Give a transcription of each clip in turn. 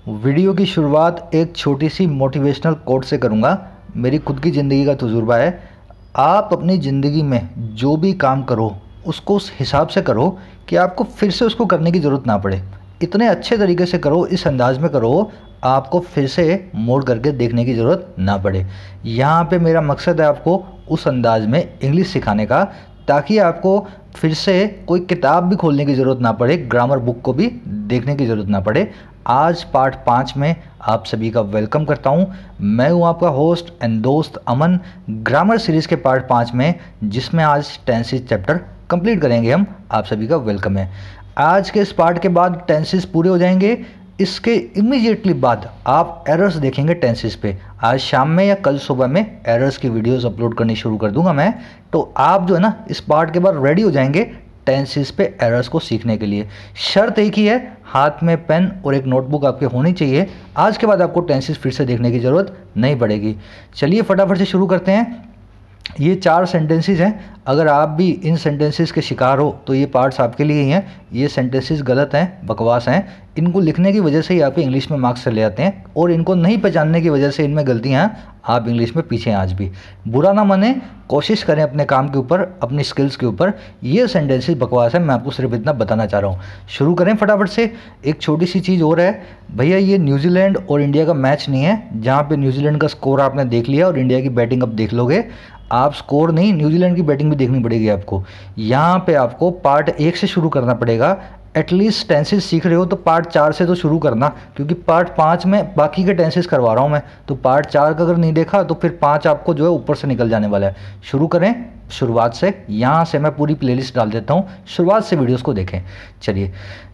Video की शुरुआत एक छोटी सी मोटिवेशनल कोट से करूँगा। मेरी खुद की ज़िंदगी का तजुर्बा है। आप अपनी ज़िंदगी में जो भी काम करो उसको उस हिसाब से करो कि आपको फिर से उसको करने की ज़रूरत ना पड़े। इतने अच्छे तरीके से करो, इस अंदाज में करो, आपको फिर से मोड़ करके देखने की ज़रूरत ना पड़े। यहाँ पे मेरा मकसद है आपको उस अंदाज में इंग्लिश सिखाने का, ताकि आपको फिर से कोई किताब भी खोलने की ज़रूरत ना पड़े, ग्रामर बुक को भी देखने की ज़रूरत ना पड़े। आज पार्ट 5 में आप सभी का वेलकम करता हूं। मैं हूं आपका होस्ट एंड दोस्त अमन, ग्रामर सीरीज़ के पार्ट 5 में, जिसमें आज टेंसेस चैप्टर कंप्लीट करेंगे हम। आप सभी का वेलकम है। आज के इस पार्ट के बाद टेंसेस पूरे हो जाएंगे। इसके इमीडिएटली बाद आप एरर्स देखेंगे टेंसेस पे। आज शाम में या कल सुबह में एरर्स की वीडियोस अपलोड करनी शुरू कर दूंगा मैं। तो आप जो है ना, इस पार्ट के बाद रेडी हो जाएंगे टेंसेस पे एरर्स को सीखने के लिए। शर्त एक ही है, हाथ में पेन और एक नोटबुक आपके होनी चाहिए। आज के बाद आपको टेंसेस फिर से देखने की ज़रूरत नहीं पड़ेगी। चलिए फटाफट से शुरू करते हैं। ये 4 सेंटेंसेस हैं। अगर आप भी इन सेंटेंसेस के शिकार हो तो ये पार्ट्स आपके लिए ही हैं। ये सेंटेंसेस गलत हैं, बकवास हैं। इनको लिखने की वजह से ही आप इंग्लिश में मार्क्स चले जाते हैं, और इनको नहीं पहचानने की वजह से इनमें गलतियाँ हैं, आप इंग्लिश में पीछे हैं आज भी। बुरा ना माने, कोशिश करें अपने काम के ऊपर, अपनी स्किल्स के ऊपर। ये सेंटेंसेस बकवास है, मैं आपको सिर्फ इतना बताना चाह रहा हूँ। शुरू करें फटाफट से। एक छोटी सी चीज़ और है भैया, ये न्यूजीलैंड और इंडिया का मैच नहीं है जहाँ पे न्यूजीलैंड का स्कोर आपने देख लिया और इंडिया की बैटिंग अब देख लोगे। आप स्कोर नहीं, न्यूजीलैंड की बैटिंग भी देखनी पड़ेगी आपको। यहाँ पे आपको पार्ट 1 से शुरू करना पड़ेगा। एटलीस्ट टेंसेस सीख रहे हो तो पार्ट 4 से तो शुरू करना, क्योंकि पार्ट 5 में बाकी के टेंसेस करवा रहा हूँ मैं। तो पार्ट 4 का अगर नहीं देखा तो फिर 5 आपको जो है ऊपर से निकल जाने वाला है। शुरू करें शुरुआत से। यहाँ से मैं पूरी प्लेलिस्ट डाल देता हूँ, शुरुआत से वीडियोस को देखें। चलिए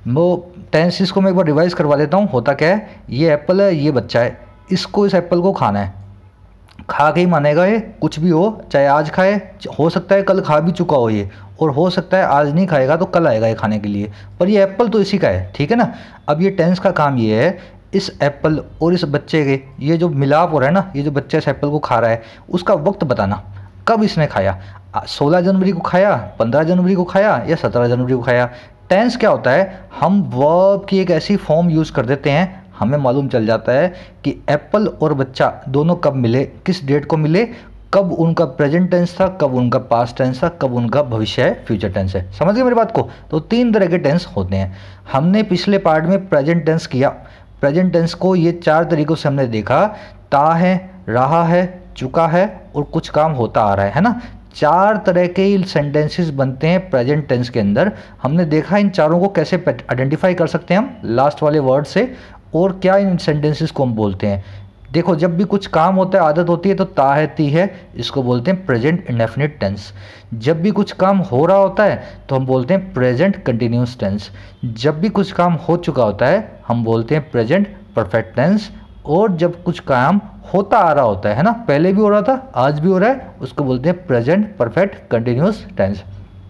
वो टेंसेस को मैं एक बार रिवाइज करवा देता हूँ। होता क्या है, ये एप्पल है, ये बच्चा है, इसको इस एप्पल को खाना है। खा के ही मानेगा ये, कुछ भी हो, चाहे आज खाए, हो सकता है कल खा भी चुका हो ये, और हो सकता है आज नहीं खाएगा तो कल आएगा ये खाने के लिए, पर ये एप्पल तो इसी का है, ठीक है ना। अब ये टेंस का काम ये है, इस एप्पल और इस बच्चे के ये जो मिलाप हो रहा है ना, ये जो बच्चा इस एप्पल को खा रहा है, उसका वक्त बताना, कब इसने खाया। 16 जनवरी को खाया, 15 जनवरी को खाया, या 17 जनवरी को खाया। टेंस क्या होता है, हम वर्ब की एक ऐसी फॉर्म यूज़ कर देते हैं, हमें मालूम चल जाता है कि एप्पल और बच्चा दोनों कब मिले, किस डेट को मिले, कब उनका प्रेजेंट टेंस था, कब उनका पास्ट टेंस था, कब उनका भविष्य है, फ्यूचर टेंस है। समझ गए मेरी बात को। तो 3 तरह के टेंस होते हैं। हमने पिछले पार्ट में प्रेजेंट टेंस किया। प्रेजेंट टेंस को ये 4 तरीक़ों से हमने देखा, ता है, रहा है, चुका है और कुछ काम होता आ रहा है ना। 4 तरह के सेंटेंसेस बनते हैं प्रेजेंट टेंस के अंदर। हमने देखा इन चारों को कैसे आइडेंटिफाई कर सकते हैं हम लास्ट वाले वर्ड से, और क्या इन सेंटेंसेस को हम बोलते हैं। देखो, जब भी कुछ काम होता है, आदत होती है, तो ता है, ती है, इसको बोलते हैं प्रेजेंट इंडेफिनिट टेंस। जब भी कुछ काम हो रहा होता है तो हम बोलते हैं प्रेजेंट कंटिन्यूस टेंस। जब भी कुछ काम हो चुका होता है हम बोलते हैं प्रेजेंट परफेक्ट टेंस। और जब कुछ काम होता आ रहा होता है ना, पहले भी हो रहा था, आज भी हो रहा है, उसको बोलते हैं प्रेजेंट परफेक्ट कंटिन्यूस टेंस।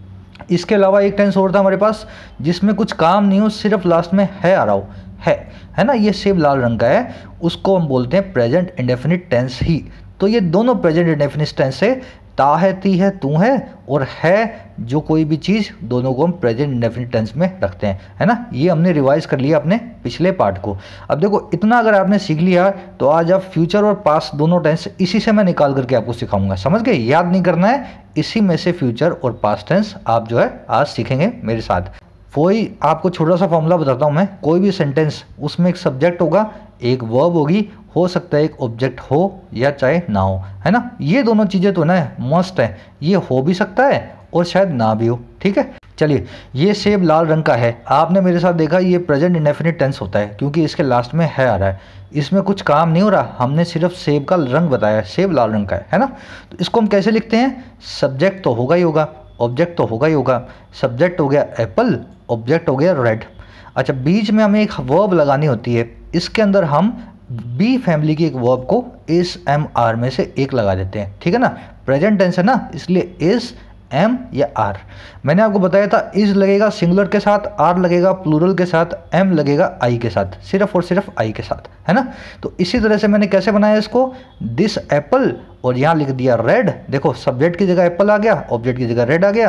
इसके अलावा एक टेंस और था हमारे पास, जिसमें कुछ काम नहीं हो, सिर्फ लास्ट में है आ रहा हो, है ना, ये सेब लाल रंग का है, उसको हम बोलते हैं प्रेजेंट इंडेफिनिट टेंस ही। तो ये दोनों प्रेजेंट इंडेफिनिट टेंस है, ता है, ती है, तू है, और है जो कोई भी चीज़, दोनों को हम प्रेजेंट इंडेफिनिट टेंस में रखते हैं, है ना। ये हमने रिवाइज कर लिया अपने पिछले पार्ट को। अब देखो, इतना अगर आपने सीख लिया तो आज आप फ्यूचर और पास्ट दोनों टेंस इसी से मैं निकाल करके आपको सिखाऊंगा। समझ गए, याद नहीं करना है, इसी में से फ्यूचर और पास्ट टेंस आप जो है आज सीखेंगे मेरे साथ। वही आपको छोटा सा फॉर्मूला बताता हूँ मैं। कोई भी सेंटेंस, उसमें एक सब्जेक्ट होगा, एक वर्ब होगी, हो सकता है एक ऑब्जेक्ट हो या चाहे ना हो, है ना। ये दोनों चीज़ें तो ना मस्ट है, ये हो भी सकता है और शायद ना भी हो, ठीक है। चलिए, ये सेब लाल रंग का है, आपने मेरे साथ देखा, ये प्रेजेंट इंडेफिनिट टेंस होता है क्योंकि इसके लास्ट में है आ रहा है। इसमें कुछ काम नहीं हो रहा, हमने सिर्फ सेब का रंग बताया, सेब लाल रंग का है ना। तो इसको हम कैसे लिखते हैं, सब्जेक्ट तो होगा ही होगा, ऑब्जेक्ट तो होगा ही होगा। सब्जेक्ट हो गया एप्पल, ऑब्जेक्ट हो गया रेड। अच्छा, बीच में हमें एक वर्ब लगानी होती है, इसके अंदर हम बी फैमिली की एक वर्ब को इस एम आर में से एक लगा देते हैं, ठीक है ना। प्रेजेंट टेंस है ना, इसलिए इस, एम या आर। मैंने आपको बताया था, इज लगेगा सिंगुलर के साथ, आर लगेगा प्लूरल के साथ, एम लगेगा आई के साथ, सिर्फ और सिर्फ आई के साथ, है ना। तो इसी तरह से मैंने कैसे बनाया इसको, दिस एप्पल, और यहाँ लिख दिया रेड। देखो, सब्जेक्ट की जगह एप्पल आ गया, ऑब्जेक्ट की जगह रेड आ गया।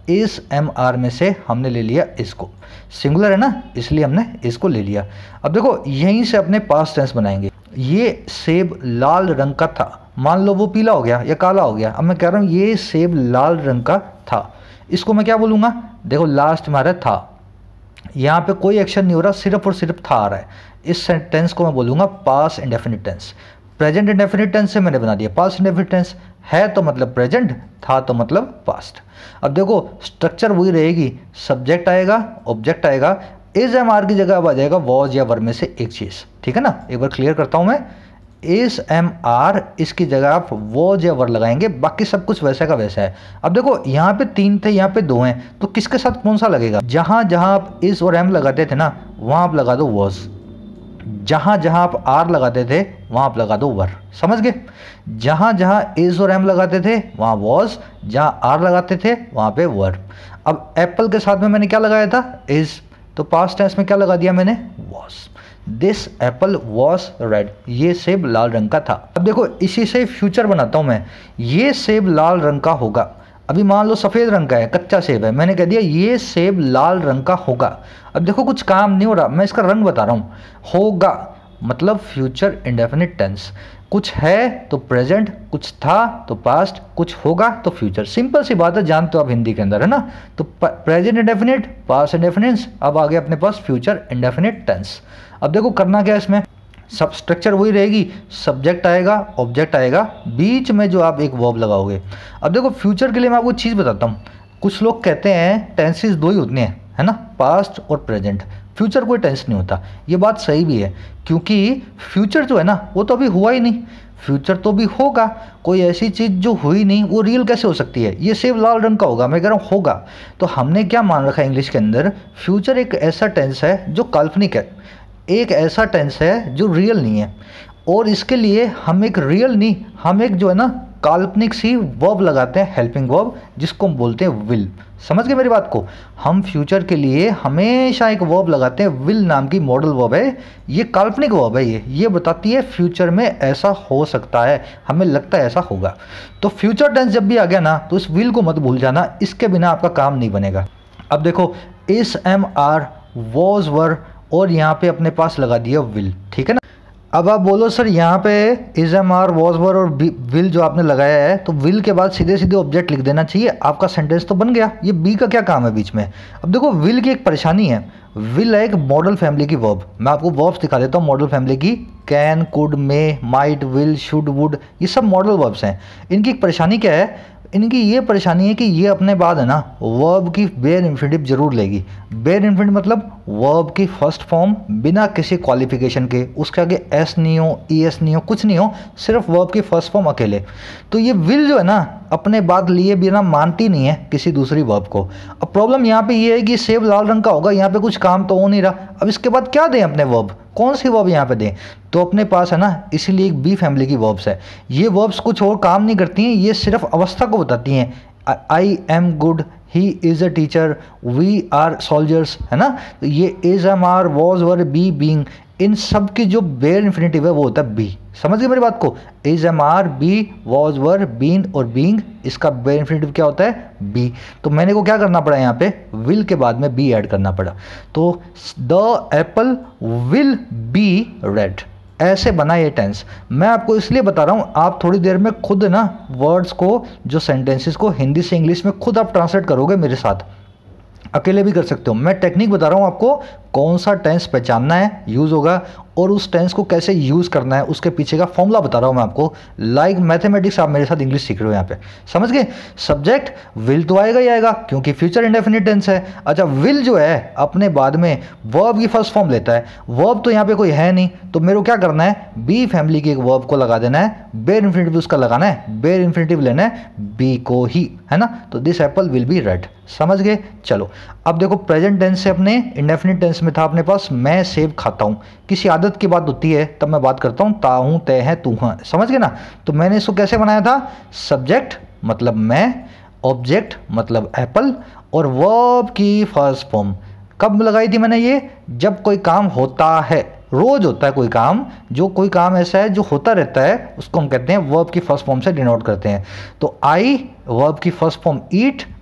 इस MR में से हमने ले लिया इसको, सिंगुलर है ना इसलिए हमने इसको ले लिया। अब देखो यहीं से अपने पास्ट टेंस बनाएंगे। ये सेब लाल रंग का था, मान लो वो पीला हो गया या काला हो गया। अब मैं कह रहा हूँ ये सेब लाल रंग का था, इसको मैं क्या बोलूँगा, देखो लास्ट में आ रहा है था, यहाँ पे कोई एक्शन नहीं हो रहा, सिर्फ और सिर्फ था आ रहा है। इस टेंस को मैं बोलूँगा past indefinite tense. Present indefinite tense से मैंने बना दिया पास्ट इंडेफिनिट टेंस, है तो मतलब प्रेजेंट, था तो मतलब पास्ट। अब देखो स्ट्रक्चर वही रहेगी, सब्जेक्ट आएगा, ऑब्जेक्ट आएगा, इज MR की जगह अब आ जाएगा वॉज या वर में से एक चीज़, ठीक है ना। एक बार क्लियर करता हूँ मैं, इज MR इसकी जगह आप वॉज या वर लगाएंगे, बाकी सब कुछ वैसा का वैसा है। अब देखो यहाँ पे 3 थे, यहाँ पे 2 हैं, तो किसके साथ कौन सा लगेगा, जहाँ जहाँ आप इज और M लगाते थे ना वहाँ आप लगा दो वॉज, जहाँ जहाँ आप R लगाते थे वहाँ आप लगा दो वर, समझ गए। जहाँ जहाँ इज और M लगाते थे वहाँ वॉज, जहाँ R लगाते थे वहाँ पे वर। अब एप्पल के साथ में मैंने क्या लगाया था, इज, तो पास्ट टेंस में क्या लगा दिया मैंने, was. This apple was red, ये सेब लाल रंग का था। अब देखो इसी से फ्यूचर बनाता हूँ मैं, ये सेब लाल रंग का होगा। अभी मान लो सफ़ेद रंग का है, कच्चा सेब है, मैंने कह दिया ये सेब लाल रंग का होगा। अब देखो कुछ काम नहीं हो रहा, मैं इसका रंग बता रहा हूँ। होगा मतलब फ्यूचर इंडेफिनिट टेंस, कुछ है तो प्रेजेंट, कुछ था तो पास्ट, कुछ होगा तो फ्यूचर। सिंपल सी बात है, जानते हो आप हिंदी के अंदर, है ना। तो प्रेजेंट इंडेफिनिट, पास्ट इंडेफिनिट, अब आ गया अपने पास फ्यूचर इंडेफिनिट टेंस। अब देखो करना क्या है इसमें, सब स्ट्रक्चर वही रहेगी, सब्जेक्ट आएगा, ऑब्जेक्ट आएगा, बीच में जो आप एक वर्ब लगाओगे। अब देखो फ्यूचर के लिए मैं आपको चीज़ बताता हूँ, कुछ लोग कहते हैं टेंसेस 2 ही होते हैं, है ना, पास्ट और प्रेजेंट, फ्यूचर कोई टेंस नहीं होता। ये बात सही भी है, क्योंकि फ्यूचर जो है ना वो तो अभी हुआ ही नहीं, फ्यूचर तो भी होगा। कोई ऐसी चीज़ जो हुई नहीं वो रियल कैसे हो सकती है, ये सेब लाल रंग का होगा, मैं कह रहा हूँ होगा। तो हमने क्या मान रखा है इंग्लिश के अंदर, फ्यूचर एक ऐसा टेंस है जो काल्पनिक है, एक ऐसा टेंस है जो रियल नहीं है, और इसके लिए हम एक रियल नहीं, हम एक जो है ना काल्पनिक सी वर्ब लगाते हैं, हेल्पिंग वर्ब, जिसको हम बोलते हैं विल। समझ गए मेरी बात को, हम फ्यूचर के लिए हमेशा एक वर्ब लगाते हैं, विल नाम की मॉडल वर्ब है, ये काल्पनिक वर्ब है, ये बताती है फ्यूचर में ऐसा हो सकता है, हमें लगता है ऐसा होगा। तो फ्यूचर टेंस जब भी आ गया ना तो इस विल को मत भूल जाना, इसके बिना आपका काम नहीं बनेगा। अब देखो इस MR वॉज वर और यहाँ पे अपने पास लगा दिया विल, ठीक है ना। अब आप बोलो सर यहाँ पे इज MR वॉज वर और विल जो आपने लगाया है, तो विल के बाद सीधे सीधे ऑब्जेक्ट लिख देना चाहिए, आपका सेंटेंस तो बन गया। ये बी का क्या काम है बीच में। अब देखो विल की एक परेशानी है, विल है एक मॉडल फैमिली की वर्ब, मैं आपको वर्ब्स दिखा देता हूँ मॉडल फैमिली की, can, could, may, might, will, should, would, ये सब मॉडल वर्ब्स हैं। इनकी एक परेशानी क्या है, इनकी ये परेशानी है कि ये अपने बाद है ना वर्ब की बेयर इंफिनिटिव जरूर लेगी। बेयर इंफिनिटिव मतलब वर्ब की फर्स्ट फॉर्म बिना किसी क्वालिफिकेशन के, उसके आगे एस नहीं हो, ES नहीं हो, कुछ नहीं हो, सिर्फ वर्ब की फर्स्ट फॉर्म अकेले। तो ये विल जो है ना अपने बाद लिए बिना मानती नहीं है किसी दूसरी वर्ब को। अब प्रॉब्लम यहाँ पे ये है कि सेब लाल रंग का होगा, यहाँ पे कुछ काम तो हो नहीं रहा, अब इसके बाद क्या दें अपने वर्ब, कौन सी वर्ब यहाँ पे दें। तो अपने पास है ना इसीलिए एक बी फैमिली की वर्ब्स है, ये वर्ब्स कुछ और काम नहीं करती हैं, ये सिर्फ अवस्था को बताती हैं। I am good, he is a teacher, we are soldiers, है ना। तो ये is MR was were be being, इन सब की जो बेयर इंफिनिटिव है वो होता है बी। समझ गए मेरी बात को, is MR, be, was were, been और बीइंग, इसका बेयर इंफिनिटिव क्या होता है बी। तो मैंने को क्या करना पड़ा यहाँ पे, विल के बाद में बी ऐड करना पड़ा। तो the apple will be red, ऐसे बना ये टेंस। मैं आपको इसलिए बता रहा हूँ, आप थोड़ी देर में खुद ना वर्ड्स को, जो सेंटेंसेस को हिंदी से इंग्लिश में खुद आप ट्रांसलेट करोगे मेरे साथ, अकेले भी कर सकते हो। मैं टेक्निक बता रहा हूँ आपको, कौन सा टेंस पहचानना है, यूज़ होगा, और उस टेंस को कैसे यूज़ करना है उसके पीछे का फॉर्मूला बता रहा हूँ मैं आपको। लाइक मैथमेटिक्स आप मेरे साथ इंग्लिश सीख रहे हो यहाँ पे, समझ गए। सब्जेक्ट विल तो आएगा ही आएगा क्योंकि फ्यूचर इंडेफिनिट टेंस है। अच्छा विल जो है अपने बाद में वर्ब की फर्स्ट फॉर्म लेता है, वर्ब तो यहाँ पे कोई है नहीं, तो मेरे को क्या करना है, बी फैमिली के एक वर्ब को लगा देना है, बेयर इंफिनिटिव उसका लगाना है, बेयर इंफिनिटिव लेना है बी को ही, है ना। तो this apple will be red, समझ गए। चलो अब देखो प्रेजेंट टेंस से अपने इंडेफिनिट टेंस में था अपने पास मैं सेब खाता हूँ, किसी आदत की बात होती है तब मैं बात करता हूँ, ता हूँ, तय है, तू है, समझ गए ना। तो मैंने इसको कैसे बनाया था, सब्जेक्ट मतलब मैं, ऑब्जेक्ट मतलब एप्पल, और वर्ब की फर्स्ट फॉर्म कब लगाई थी मैंने, ये जब कोई काम होता है, रोज होता है कोई काम, जो कोई काम ऐसा है जो होता रहता है उसको हम कहते हैं वर्ब की फर्स्ट फॉर्म से डिनोट करते हैं। तो आई वर्ब की फर्स्ट फॉर्म ईट,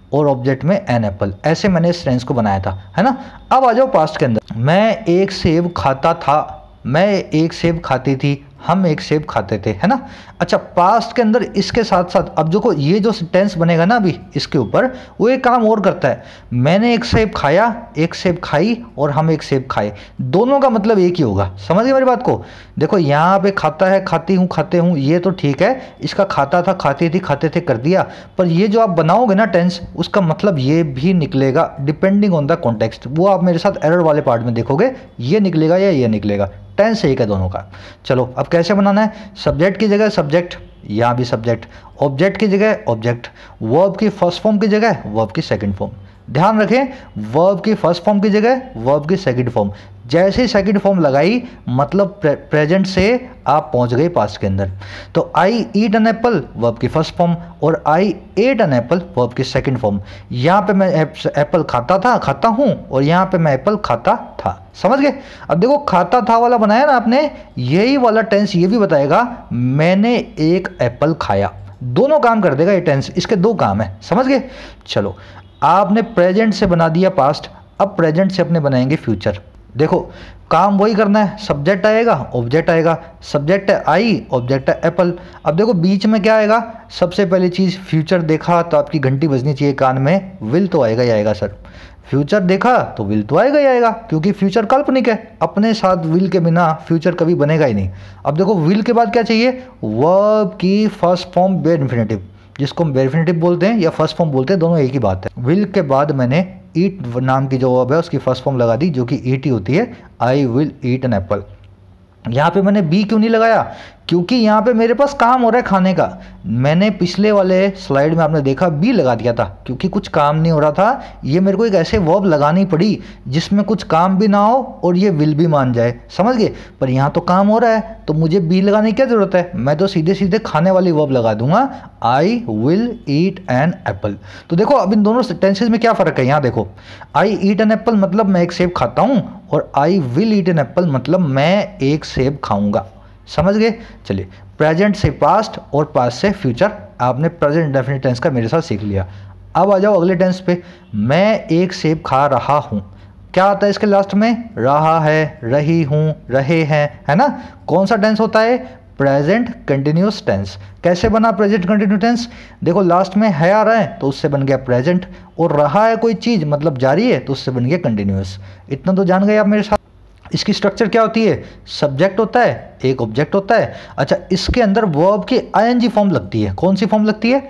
और ऑब्जेक्ट में एन एप्पल, ऐसे मैंने इस टेंस को बनाया था, है ना। अब आ जाओ पास्ट के अंदर। मैं एक सेब खाता था, मैं एक सेब खाती थी, हम एक सेब खाते थे, है ना। अच्छा, पास्ट के अंदर इसके साथ साथ अब देखो ये जो टेंस बनेगा ना अभी इसके ऊपर, वो एक काम और करता है। मैंने एक सेब खाया, एक सेब खाई और हम एक सेब खाए, दोनों का मतलब एक ही होगा। समझ गए मेरी बात को। देखो यहाँ पे खाता है, खाती हूँ, खाते हूँ, ये तो ठीक है, इसका खाता था, खाती थी, खाते थे कर दिया। पर ये जो आप बनाओगे ना टेंस, उसका मतलब ये भी निकलेगा डिपेंडिंग ऑन द कॉन्टेक्स्ट। वो आप मेरे साथ एरर वाले पार्ट में देखोगे, ये निकलेगा या ये निकलेगा। टेंस एक है दोनों का। चलो अब कैसे बनाना है। सब्जेक्ट की जगह सब्जेक्ट, यहाँ भी सब्जेक्ट, ऑब्जेक्ट की जगह ऑब्जेक्ट, वर्ब की फर्स्ट फॉर्म की जगह वर्ब की सेकंड फॉर्म। ध्यान रखें, वर्ब की फर्स्ट फॉर्म की जगह वर्ब की सेकंड फॉर्म। जैसे ही सेकंड फॉर्म लगाई मतलब प्रेजेंट से आप पहुंच गए पास्ट के अंदर। तो I eat an apple verb की फर्स्ट फॉर्म और I ate an apple verb की सेकंड फॉर्म। यहाँ पे मैं एप्पल खाता था, खाता हूँ, और यहाँ पे मैं एप्पल खाता था। समझ गए। अब देखो खाता था वाला बनाया ना आपने, यही वाला टेंस ये भी बताएगा मैंने एक एप्पल खाया। दोनों काम कर देगा ये टेंस, इसके दो काम है। समझ गए। चलो आपने प्रेजेंट से बना दिया पास्ट, अब प्रेजेंट से अपने बनाएंगे फ्यूचर। देखो काम वही करना है, सब्जेक्ट आएगा ऑब्जेक्ट आएगा, सब्जेक्ट है आई, ऑब्जेक्ट है एप्पल। अब देखो बीच में क्या आएगा, सबसे पहली चीज़ फ्यूचर देखा तो आपकी घंटी बजनी चाहिए कान में, विल तो आएगा ही आएगा सर। फ्यूचर देखा तो विल तो आएगा ही आएगा, क्योंकि फ्यूचर काल्पनिक है, अपने साथ विल के बिना फ्यूचर कभी बनेगा ही नहीं। अब देखो विल के बाद क्या चाहिए, वर्ब की फर्स्ट फॉर्म बेयर इन्फिनेटिव, जिसको हम बेयर इन्फिनेटिव बोलते हैं या फर्स्ट फॉर्म बोलते हैं, दोनों एक ही बात है। विल के बाद मैंने ईट नाम की जो वर्ब है उसकी फर्स्ट फॉर्म लगा दी, जो कि ईट ही होती है, I will eat an apple. यहाँ पे मैंने बी क्यों नहीं लगाया, क्योंकि यहाँ पे मेरे पास काम हो रहा है खाने का। मैंने पिछले वाले स्लाइड में आपने देखा बी लगा दिया था, क्योंकि कुछ काम नहीं हो रहा था। ये मेरे को एक ऐसे वर्ब लगानी पड़ी जिसमें कुछ काम भी ना हो और ये विल भी मान जाए। समझ गए। पर यहाँ तो काम हो रहा है तो मुझे बी लगाने की क्या ज़रूरत है, मैं तो सीधे सीधे खाने वाली वर्ब लगा दूंगा, I will eat an apple. तो देखो अब इन दोनों टेंसेज में क्या फ़र्क है। यहाँ देखो आई ईट एन एप्पल मतलब मैं एक सेब खाता हूँ, और I will eat an apple मतलब मैं एक सेब खाऊंगा। समझ गए। चलिए प्रेजेंट से पास्ट और पास्ट से फ्यूचर आपने प्रेजेंट इंडेफिनिट टेंस का मेरे साथ सीख लिया। अब आ जाओ अगले टेंस पे। मैं एक सेब खा रहा हूँ, क्या आता है इसके लास्ट में, रहा है, रही हूँ, रहे हैं, है ना। कौन सा टेंस होता है, प्रेजेंट कंटिन्यूस टेंस। कैसे बना प्रेजेंट कंटिन्यूस टेंस, देखो लास्ट में है आ रहा है तो उससे बन गया प्रेजेंट, और रहा है कोई चीज़ मतलब जारी है तो उससे बन गया कंटिन्यूस। इतना तो जान गए आप मेरे साथ। इसकी स्ट्रक्चर क्या होती है, सब्जेक्ट होता है, एक ऑब्जेक्ट होता है। अच्छा इसके अंदर वर्ब की आईएनजी फॉर्म लगती है। कौन सी फॉर्म लगती है,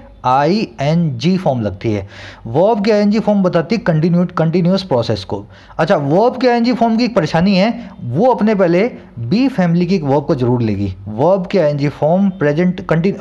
आईएनजी फॉर्म लगती है। वर्ब की आईएनजी फॉर्म बताती है कंटिन्यूस प्रोसेस को। अच्छा वर्ब की आईएनजी फॉर्म की एक परेशानी है, वो अपने पहले बी फैमिली की एक वर्ब को जरूर लेगी। वर्ब की ING form present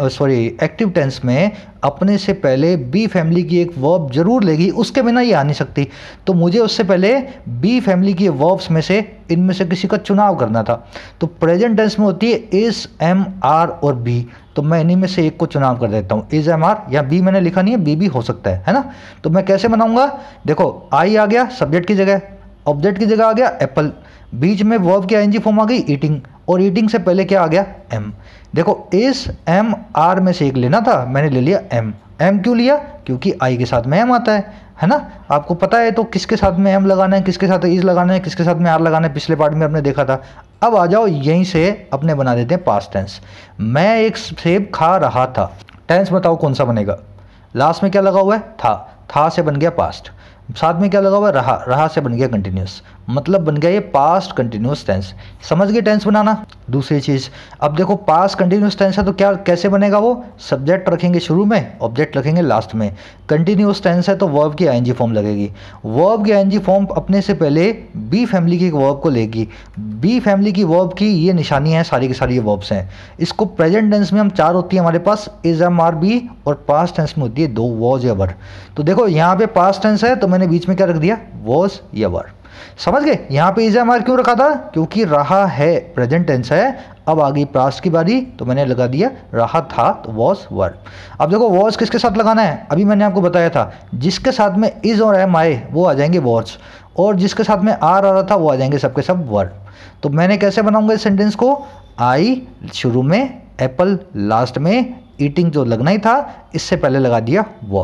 active tense में अपने से पहले बी फैमिली की एक वर्ब जरूर लेगी, उसके बिना ये आ नहीं सकती। तो मुझे उससे पहले बी फैमिली की वर्ब्स में से इनमें से किसी का चुनाव करना था। तो प्रेजेंट टेंस में होती है इज, एम, आर और बी, तो मैं इन्हीं में से एक को चुनाव कर देता हूँ, इज, एम, आर, या बी मैंने लिखा नहीं है, बी भी हो सकता है ना। तो मैं कैसे बनाऊंगा, देखो आई आ गया सब्जेक्ट की जगह, ऑब्जेक्ट की जगह आ गया एप्पल, बीच में वर्ब की आईएनजी फॉर्म आ गई ईटिंग, और ईटिंग से पहले क्या आ गया, एम। देखो इस, एम, आर में से एक लेना था, मैंने ले लिया एम। एम क्यों लिया, क्योंकि आई के साथ में एम आता है ना। आपको पता है तो किसके साथ में एम लगाना है, किसके साथ इज लगाना है, किसके साथ में आर लगाना है, पिछले पार्ट में आपने देखा था। अब आ जाओ यहीं से अपने बना देते हैं पास्ट टेंस। मैं एक सेब खा रहा था, टेंस बताओ कौन सा बनेगा, लास्ट में क्या लगा हुआ है, था से बन गया पास्ट, साथ में क्या लगा हुआ है, रहा से बन गया कंटिन्यूस, मतलब बन गया ये पास्ट कंटिन्यूस टेंस। समझ गए टेंस बनाना। दूसरी चीज़, अब देखो पास्ट कंटिन्यूस टेंस है तो क्या कैसे बनेगा, वो सब्जेक्ट रखेंगे शुरू में, ऑब्जेक्ट रखेंगे लास्ट में। कंटिन्यूस टेंस है तो वर्ब की आईएनजी फॉर्म लगेगी। वर्ब की आईएनजी फॉर्म अपने से पहले बी फैमिली की एक वर्ब को लेगी। बी फैमिली की वर्ब की ये निशानी है, सारी की सारी ये वर्ब्स हैं। इसको प्रेजेंट टेंस में हम चार होती है हमारे पास, इज, एम, आर, बी, और पास्ट टेंस में होती है दो, वॉज या वर। तो देखो यहाँ पे पास्ट टेंस है तो मैंने बीच में क्या रख दिया, वॉज या वर। समझ गए। यहाँ पे इज, एम, आर क्यों रखा था, क्योंकि रहा है प्रेजेंट टेंस है। अब आ गई पास्ट की बारी तो मैंने लगा दिया रहा था तो वॉज वर। अब देखो वॉज किसके साथ लगाना है, अभी मैंने आपको बताया था, जिसके साथ में इज और एम आए वो आ जाएंगे वॉज, और जिसके साथ में आर आ रहा था वो आ जाएंगे सबके सब वर। तो मैंने कैसे बनाऊंगा इस सेंटेंस को, आई शुरू में, एप्पल लास्ट में, ईटिंग जो लगना ही था इससे पहले लगा दिया वॉज।